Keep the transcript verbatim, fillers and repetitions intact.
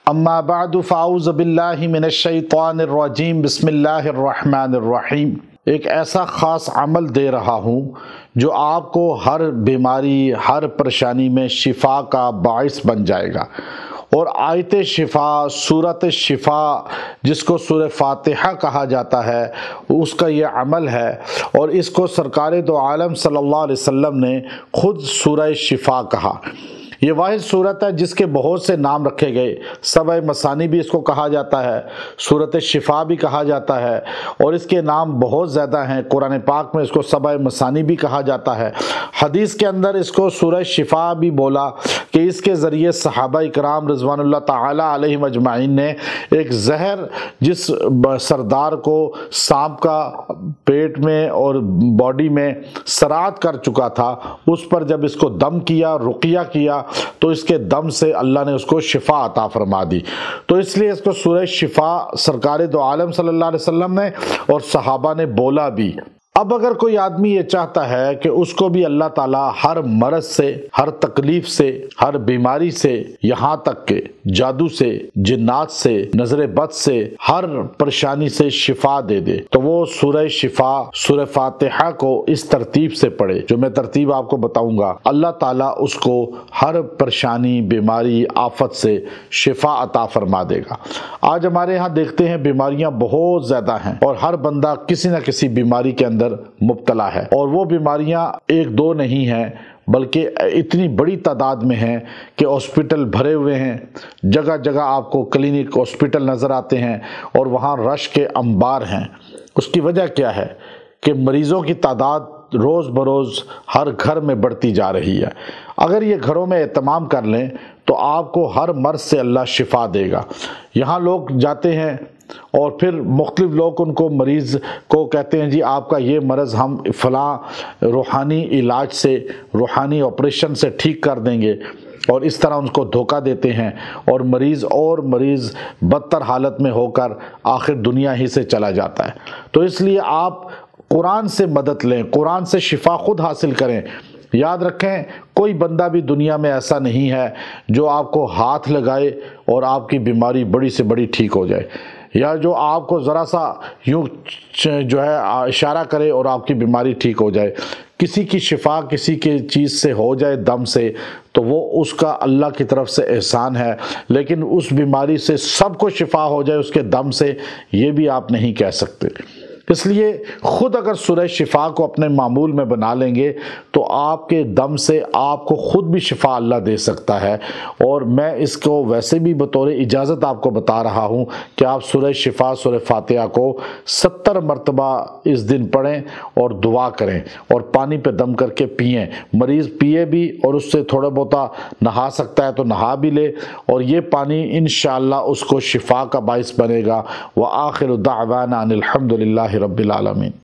اما بعد فاعوذ باللہ من الشیطان الرجیم بسم اللہ الرحمن الرحیم۔ ایک ایسا خاص عمل دے رہا ہوں جو آپ کو ہر بیماری، ہر پریشانی میں شفا کا باعث بن جائے گا۔ اور آیت شفا، سورت شفا جس کو سورہ فاتحہ کہا جاتا ہے، اس کا یہ عمل ہے، اور اس کو سرکار دو عالم صلی اللہ علیہ وسلم نے خود سورہ شفا کہا۔ یہ واحد صورت ہے جس کے بہت سے نام رکھے گئے۔ سبع مثانی بھی اس کو کہا جاتا ہے، صورت شفا بھی کہا جاتا ہے، اور اس کے نام بہت زیادہ ہیں۔ قرآن پاک میں اس کو سبع مثانی بھی کہا جاتا ہے۔ حدیث کے اندر اس کو سورہ شفا بھی بولا کہ اس کے ذریعے صحابہ اکرام رضوان اللہ تعالی علیہم اجمعین نے ایک زہر جس سردار کو سانپ کا پیٹ میں اور باڈی میں سرات کر چکا تھا، اس پر جب اس کو دم کیا، رقیہ کیا، تو اس کے دم سے اللہ نے اس کو شفا عطا فرما دی۔ تو اس لیے اس کو سورہ شفا سرکار دو عالم صلی اللہ علیہ وسلم نے اور صحابہ نے بولا بھی۔ اب اگر کوئی آدمی یہ چاہتا ہے کہ اس کو بھی اللہ تعالیٰ ہر مرض سے، ہر تکلیف سے، ہر بیماری سے، یہاں تک کہ جادو سے، جنات سے، نظر بد سے، ہر پریشانی سے شفا دے دے، تو وہ سورہ شفا، سورہ فاتحہ کو اس ترتیب سے پڑھے جو میں ترتیب آپ کو بتاؤں گا۔ اللہ تعالیٰ اس کو ہر پریشانی، بیماری، آفت سے شفا عطا فرما دے گا۔ آج ہمارے ہاں دیکھتے ہیں بیماریاں بہت زیادہ ہیں، اور ہر بندہ کسی نہ کسی بیماری کے اندر مبتلا ہے، اور وہ بیماریاں ایک دو نہیں ہیں بلکہ اتنی بڑی تعداد میں ہیں کہ ہاسپٹل بھرے ہوئے ہیں۔ جگہ جگہ آپ کو کلینک، ہاسپٹل نظر آتے ہیں، اور وہاں رش کے انبار ہیں۔ اس کی وجہ کیا ہے کہ مریضوں کی تعداد روز بروز ہر گھر میں بڑھتی جا رہی ہے۔ اگر یہ گھروں میں اہتمام کر لیں تو آپ کو ہر مرض سے اللہ شفا دے گا۔ یہاں لوگ جاتے ہیں اور پھر مختلف لوگ ان کو، مریض کو کہتے ہیں جی آپ کا یہ مرض ہم فلاں روحانی علاج سے، روحانی آپریشن سے ٹھیک کر دیں گے، اور اس طرح ان کو دھوکہ دیتے ہیں، اور مریض اور مریض بدتر حالت میں ہو کر آخر دنیا ہی سے چلا جاتا ہے۔ تو اس لیے آپ قرآن سے مدد لیں، قرآن سے شفا خود حاصل کریں۔ یاد رکھیں، کوئی بندہ بھی دنیا میں ایسا نہیں ہے جو آپ کو ہاتھ لگائے اور آپ کی بیماری بڑی سے بڑی ٹھیک ہو جائے، یا جو آپ کو ذرا سا یوں جو ہے اشارہ کرے اور آپ کی بیماری ٹھیک ہو جائے۔ کسی کی شفا کسی کی چیز سے ہو جائے، دم سے، تو وہ اس کا اللہ کی طرف سے احسان ہے، لیکن اس بیماری سے سب کو شفا ہو جائے اس کے دم سے، یہ بھی آپ نہیں کہہ سکتے۔ اس لیے خود اگر سورہ شفا کو اپنے معمول میں بنا لیں گے تو آپ کے دم سے آپ کو خود بھی شفا اللہ دے سکتا ہے۔ اور میں اس کو ویسے بھی بطور اجازت آپ کو بتا رہا ہوں کہ آپ سورہ شفا، سورہ فاتحہ کو ستر مرتبہ اس دن پڑھیں اور دعا کریں، اور پانی پہ دم کر کے پئیں۔ مریض پیے بھی، اور اس سے تھوڑا بہتا نہا سکتا ہے تو نہا بھی لے، اور یہ پانی انشاءاللہ اس کو شفا کا باعث بنے گا۔ وآخر دعوانا ان الحمد للہ رب العالمین۔